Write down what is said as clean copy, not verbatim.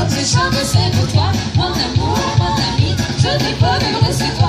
que je chante, c'est pour toi, mon amour, mon ami. Je ne peux vivre sans toi.